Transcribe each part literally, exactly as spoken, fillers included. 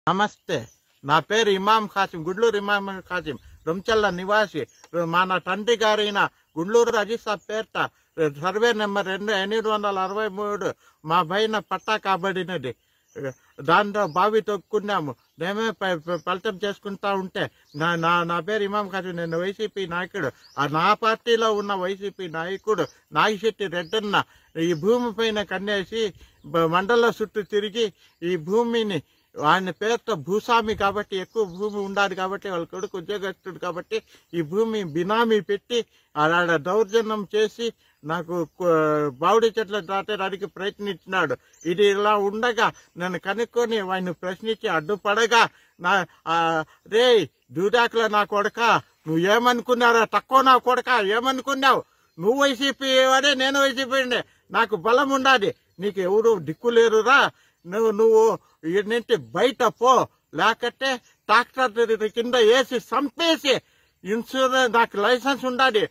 నమస్తే, నా పేరు ఇమాం ఖాసిం, గుండ్లూరు ఇమాం ఖాసిం, రొంచెల్ల నివాసి. మన తండ్రి గారైన గుండ్లూరు అజీసాబ్ పేర్ట సర్వే నెంబర్ రెండు ఎనిమిది వందల అరవై మూడు మా పైన పట్టా కాబడినది. దాంతో బావి తొక్కున్నాము. మేమే ఫలితం చేసుకుంటా ఉంటే నా నా నా పేరు ఇమాం ఖాసిం, నేను వైసీపీ నాయకుడు. ఆ నా పార్టీలో ఉన్న వైసీపీ నాయకుడు నాగిశెట్టి రెడ్డన్న ఈ భూమి పైన కన్నేసి మండల చుట్టూ తిరిగి ఈ భూమిని ఆయన పేరుతో భూస్వామి కాబట్టి ఎక్కువ భూమి ఉండాలి కాబట్టి వాళ్ళ కొడుకు ఉద్యోగస్తుడు కాబట్టి ఈ భూమి బినామీ పెట్టి ఆడ దౌర్జన్యం చేసి నాకు బావుడి చెట్లు దాటడానికి ప్రయత్నించినాడు. ఇది ఇలా ఉండగా నన్ను కనుక్కొని ఆయన ప్రశ్నించి అడ్డుపడగా నా రే దూదాకుల నా కొడక, నువ్వు ఏమనుకున్నారా తక్కువ నా కొడక, ఏమనుకున్నావు? నువ్వు వైసీపీ వాడే, నేను వైసీపీ, నాకు బలం ఉండాలి, నీకు ఎవరు దిక్కులేరురా, నువ్వు నువ్వు ఇంటి బయట పో, లేకపోతే ట్రాక్టర్ కింద వేసి చంపేసి ఇన్సూరెన్స్, నాకు లైసెన్స్ ఉండాలి,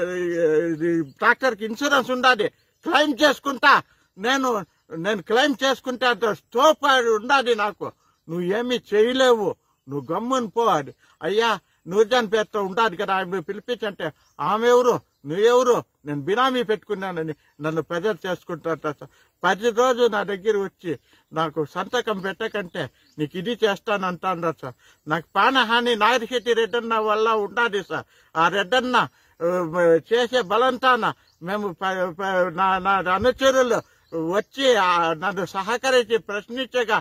ట్రాక్టర్కి ఇన్సూరెన్స్ ఉండాలి, క్లెయిమ్ చేసుకుంటా, నేను నేను క్లెయిమ్ చేసుకుంటే అంత స్టోప్ ఉండాలి నాకు, నువ్వు ఏమీ చేయలేవు, నువ్వు గమ్ముని పో అది. అయ్యా నూర్జాన్ పేరుతో ఉండాలి కదా, ఆమె పిలిపించంటే ఆమె ఎవరు, నువ్వెవరు, నేను బినామీ పెట్టుకున్నానని నన్ను ప్రెజర్ చేసుకుంటా. పది రోజు నా దగ్గర వచ్చి నాకు సంతకం పెట్టకంటే నీకు ఇది చేస్తానంటాను సార్. నాకు ప్రాణహాని నాగిశెట్టి రెడ్డన్న వల్ల ఉండాలి సార్. ఆ రెడ్డన్న చేసే బలంతాన మేము నా నా అనుచరులు వచ్చి నన్ను సహకరించి ప్రశ్నించగా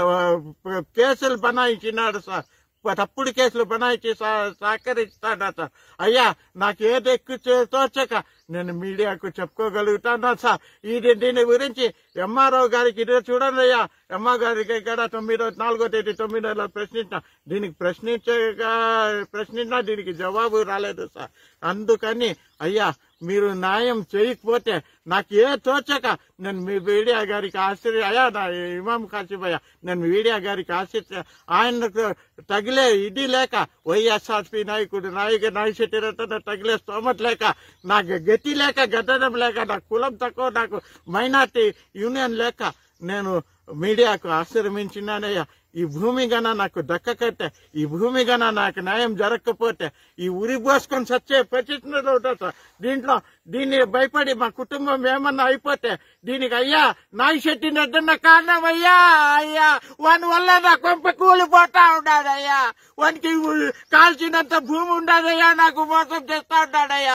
కేసులు బనాయించినాడు సార్, తప్పుడు కేసులు బనాయించి సహకరిస్తాడా సార్. అయ్యా నాకు ఏది ఎక్కువ తోచక నేను మీడియాకు చెప్పుకోగలుగుతాను సార్. ఇది దీని గురించి ఎంఆర్ఓ గారికి ఇదే చూడండి అయ్యా, ఎంఆ గారికి ఇక్కడ తొమ్మిదో నాలుగో తేదీ తొమ్మిదో ప్రశ్నించిన, దీనికి ప్రశ్నించగా ప్రశ్నించినా దీనికి జవాబు రాలేదు సార్. అందుకని అయ్యా మీరు న్యాయం చేయకపోతే నాకు ఏ తోచక నేను మీ మీడియా గారికి ఆశ్చర్య అయ్యా, నా ఇమాం ఖాసిం అయ్యా, నేను మీడియా గారికి ఆశ్చర్య ఆయనకు తగిలే ఇది లేక వైఎస్ఆర్పీ నాయకుడు నాయక నాగిశెట్టి రెడ్డి తగిలే స్తోమత లేక, నాకు గతి లేక గద్దడం లేక, నాకు కులం తక్కువ, నాకు మైనార్టీ యూనియన్ లేక నేను మీడియాకు ఆశ్రమించినానయ్యా. ఈ భూమి గన నాకు దక్కకట్టే, ఈ భూమి గన నాకు న్యాయం జరగకపోతే ఈ ఉరి పోసుకొని చచ్చే పరిస్థితుల్లో ఉంటుంది సార్. దీంట్లో దీన్ని భయపడి మా కుటుంబం ఏమన్నా అయిపోతే దీనికి అయ్యా నాగిశెట్టి రెడ్డన్న కారణం అయ్యా. అయ్యా వాని వల్ల నా కొంప కూలిపోతా ఉన్నాడయ్యా, వానికి కాల్చినంత భూమి ఉండదయ్యా, నాకు మోసం చేస్తా ఉన్నాడయ్యా.